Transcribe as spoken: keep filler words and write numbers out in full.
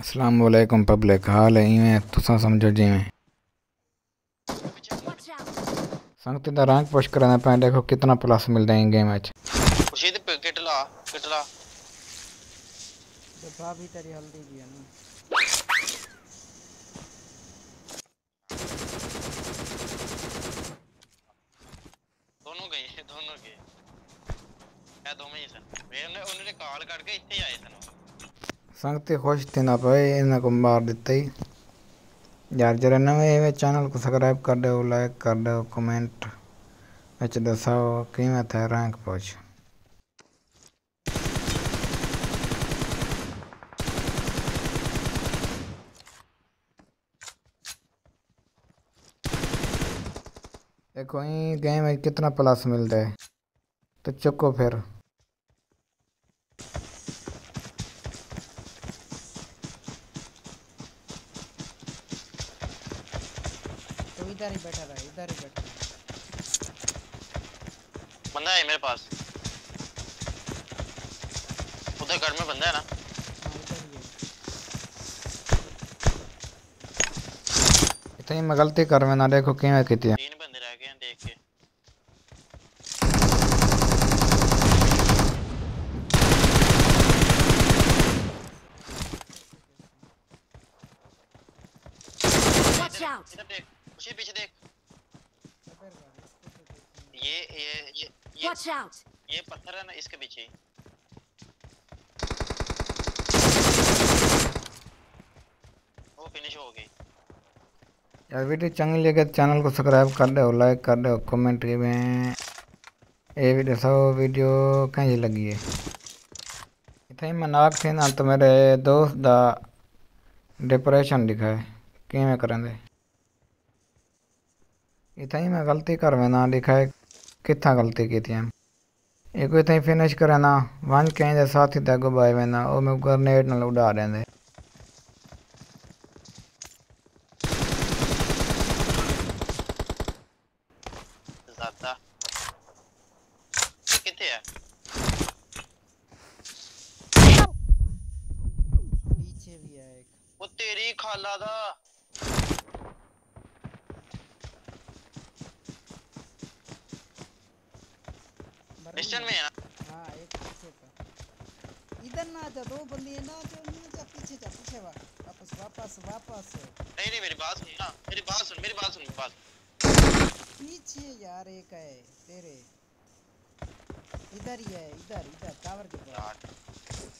अस्सलाम वालेकुम पब्लिक, हाल है इवें तुसां समझो जिवें संगति दा रैंक पुश करना पे देखो कितना प्लस मिलदा है गेम विच। खुशी दे किटला किटला दबा भी तेरी हल्दी भी है ना। दोनों गए दोनों गए ए दोवें ही सन वे उन्हें उन्हें कॉल करके इत्थे ही आए सन। संगति खुश थी ना पे इन्हें को मार दिता ही यार। जरा नवे चैनल को सब्सक्राइब कर दो, लाइक कर दो, कमेंट विच दसाओ किवें थे रैंक पुश। देखो ही गेम में कितना प्लस मिलता है तो चुको फिर। तो इधर ही बैठा रहा, इधर ही बैठा रहा। बंदा है मेरे पास, उधर घर में बंदा है ना। हाँ इधर ही है। इतनी मैं गलती कर में ना देखो किवें कीती है। तीन बंदे रह गए हैं देख के। इधर देख खुशी पीछे देख। ये ये ये ये ये पत्थर है ना इसके पीछे। वो फिनिश हो गई। यार वीडियो चंगी लगे तो चैनल को सब्सक्राइब कर दो, लाइक कर दो, कमेंट में ये वीडियो सब वीडियो कैसी लगी है। इतने ही मनाक थे ना तो मेरे दोस्त दा डिप्रेशन लिखा है किवें करेंगे। इतना ही मैं गलती कर में ना लिखा है कितना गलती की थी। एक इतना ही फिनिश करे ना वन कहीं साथी तक बाय में ना वो मैं ग्रेनेड नाल उड़ा देंगे। ज्यादा कितने है पीछे भी है एक। वो तेरी खाला दा डिस्टेंस में है ना। हाँ एक पीछे का। इधर ना जा, दो बंदे हैं ना, जो नहीं जा, पीछे जा, पीछे वापस वापस वापस। नहीं नहीं मेरी बात सुन ना, मेरी बात सुन मेरी बात सुन मेरी बात। पीछे यार एक है तेरे, इधर ही है, इधर इधर टावर के पास।